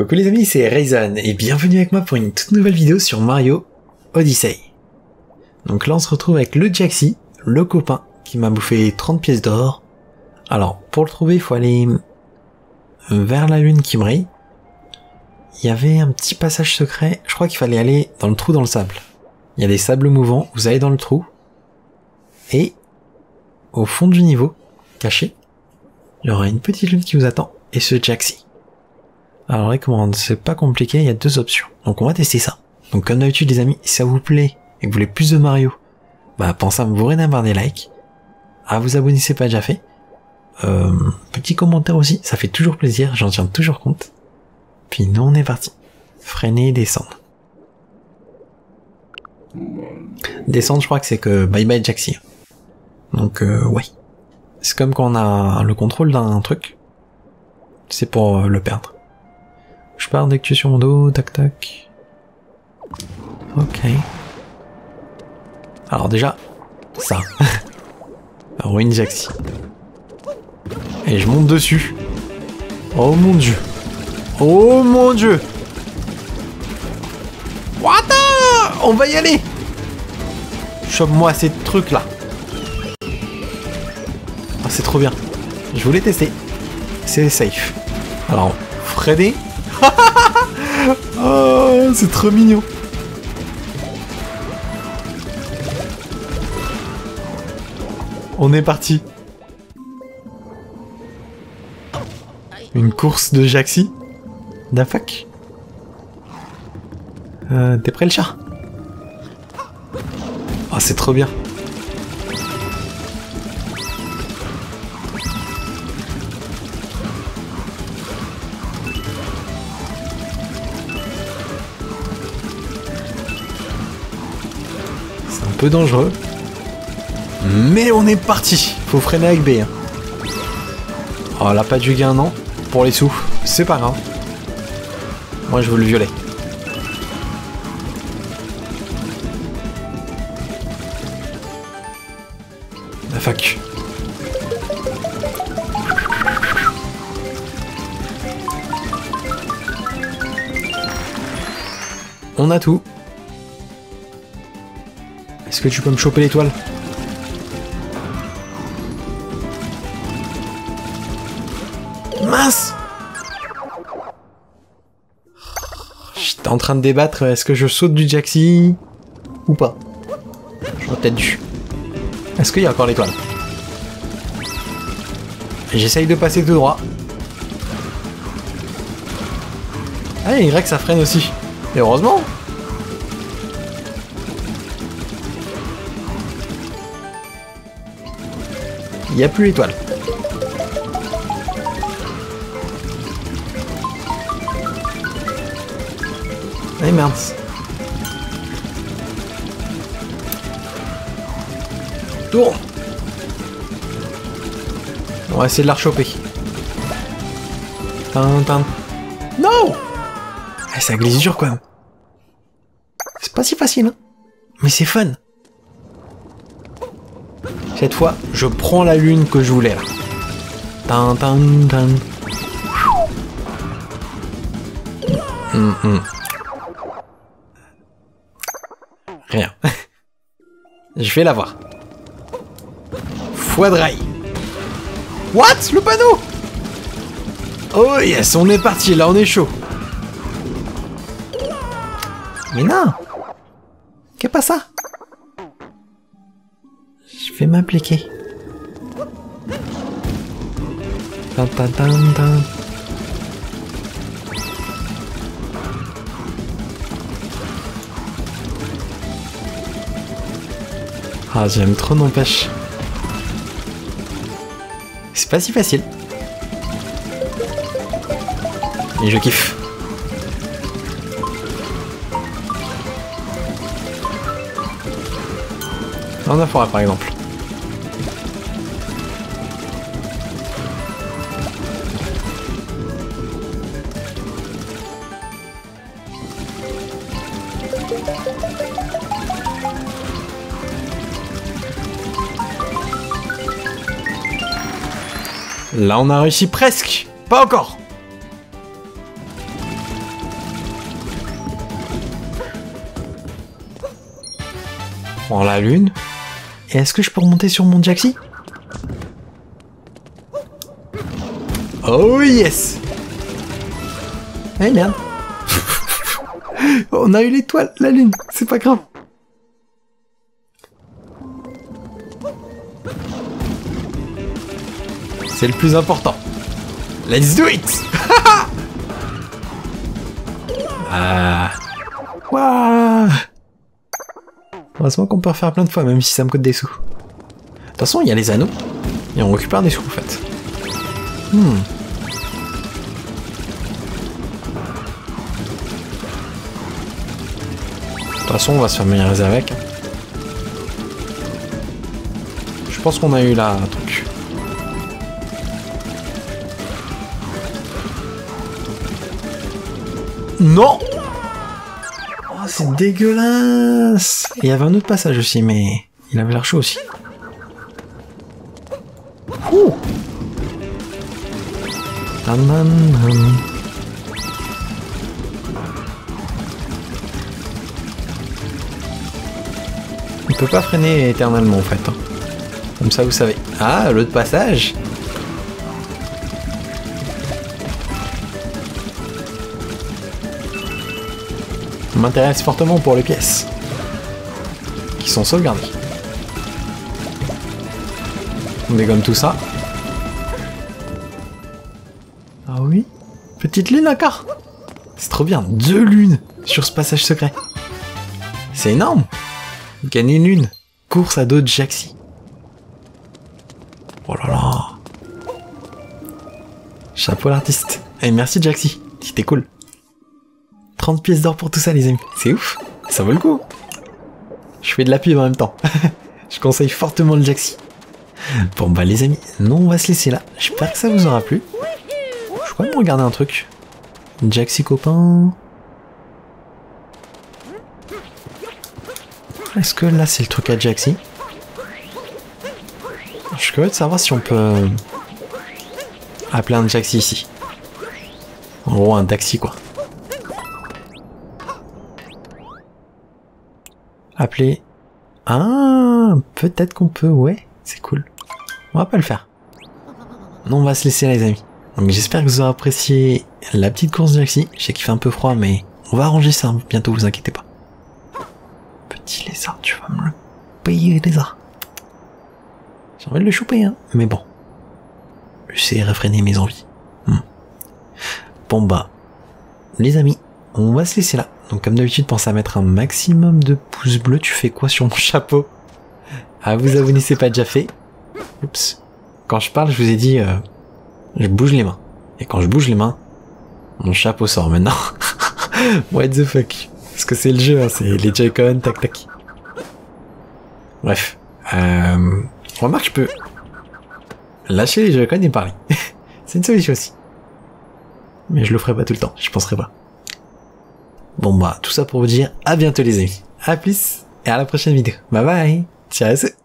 Coucou les amis, c'est Rayzon et bienvenue avec moi pour une toute nouvelle vidéo sur Mario Odyssey. Donc là on se retrouve avec le Jaxi, le copain qui m'a bouffé 30 pièces d'or. Alors pour le trouver il faut aller vers la lune qui brille. Il y avait un petit passage secret, je crois qu'il fallait aller dans le trou dans le sable. Il y a des sables mouvants, vous allez dans le trou et au fond du niveau, caché, il y aura une petite lune qui vous attend et ce Jaxi. Alors les commandes, c'est pas compliqué, il y a deux options. Donc on va tester ça. Donc comme d'habitude les amis, si ça vous plaît et que vous voulez plus de Mario, bah pensez à me bourrer d'avoir des likes, à vous abonner si c'est pas déjà fait. Petit commentaire aussi, ça fait toujours plaisir, j'en tiens toujours compte. Puis nous on est parti. Freiner et descendre. Descendre je crois que c'est que bye bye Jaxi. Donc ouais. C'est comme quand on a le contrôle d'un truc. C'est pour le perdre. Je pars dès que tu es sur mon dos, tac tac. Ok. Alors déjà, ça. Ruine Jaxi. Et je monte dessus. Oh mon dieu. Oh mon dieu. What the... On va y aller. Chope-moi ces trucs là. Ah, c'est trop bien. Je voulais tester. C'est safe. Alors, Freddy. Oh, c'est trop mignon. On est parti. Une course de Jaxi. Da fuck. T'es prêt le chat? Oh, c'est trop bien. C'est un peu dangereux. Mais on est parti. Faut freiner avec B. Hein. Oh là, pas du gain, non. Pour les sous. C'est pas grave. Moi, je veux le violet. La fac. On a tout. Est-ce que tu peux me choper l'étoile? Mince! J'étais en train de débattre, est-ce que je saute du Jaxi ou pas? J'aurais peut-être dû. Est-ce qu'il y a encore l'étoile? J'essaye de passer tout droit. Ah, Y ça freine aussi. Et heureusement. Il n'y a plus l'étoile. Ah merde. Tourne. On va essayer de la rechoper. Tintin. Non. Ah, ça glisse dur quand même. C'est pas si facile, hein. Mais c'est fun. Cette fois, je prends la lune que je voulais là. Tintin. Rien. Je vais la voir. Foie de rail. What? Le panneau? Oh yes, on est parti, là on est chaud. Mais non. Qu'est-ce pas ça? Je vais m'appliquer. Ah, j'aime trop, n'empêche. C'est pas si facile. Et je kiffe. Dans la forêt, par exemple. Là, on a réussi presque. Pas encore. prends la lune. Et est-ce que je peux remonter sur mon Jaxi? Oh yes! Eh merde! On a eu l'étoile, la lune, c'est pas grave. C'est le plus important. Let's do it! Ah. Waouh! Heureusement qu'on peut refaire plein de fois, même si ça me coûte des sous. De toute façon, il y a les anneaux. Et on récupère des sous, en fait. De toute façon, on va se familiariser avec. Je pense qu'on a eu là un truc. Non! Oh, c'est dégueulasse! Il y avait un autre passage aussi, mais il avait l'air chaud aussi. Ouh! On peut pas freiner éternellement en fait. Hein. Comme ça vous savez. Ah, l'autre passage! M'intéresse fortement pour les pièces qui sont sauvegardées. On dégomme tout ça. Ah oui? Petite lune encore? C'est trop bien, 2 lunes sur ce passage secret. C'est énorme! Gagner une lune. Course à dos de Jaxi. Oh là là. Chapeau l'artiste. Et merci Jaxi, c'était cool. 30 pièces d'or pour tout ça les amis, c'est ouf, ça vaut le coup. Je fais de la pub en même temps. Je conseille fortement le Jaxi. Bon bah les amis, nous on va se laisser là. J'espère que ça vous aura plu. Je crois même regarder un truc. Jaxi copain. Est-ce que là c'est le truc à Jaxi? Je suis curieux de savoir si on peut appeler un Jaxi ici. En gros un taxi quoi. Appeler... Ah, peut-être qu'on peut, ouais, c'est cool. On va pas le faire. Non, on va se laisser là les amis. Donc j'espère que vous aurez apprécié la petite course Jaxi. Je sais qu'il fait un peu froid, mais on va arranger ça bientôt, vous inquiétez pas. Petit lézard, tu vas me le payer lézard. J'ai envie de le choper, hein, mais bon. Je sais réfréner mes envies. Bon bah, les amis, on va se laisser là. Donc comme d'habitude, pensez à mettre un maximum de pouces bleus. Tu fais quoi sur mon chapeau? À vous abonner, c'est pas déjà fait. Oups. Quand je parle, je vous ai dit, je bouge les mains. Et quand je bouge les mains, mon chapeau sort maintenant. What the fuck? Parce que c'est le jeu, hein, c'est les Joy-Con, tac tac. Bref. Remarque, je peux lâcher les Joy-Con et parler. C'est une solution aussi. Mais je le ferai pas tout le temps, je penserai pas. Bon bah, tout ça pour vous dire à bientôt les amis. À plus et à la prochaine vidéo. Bye bye. Ciao.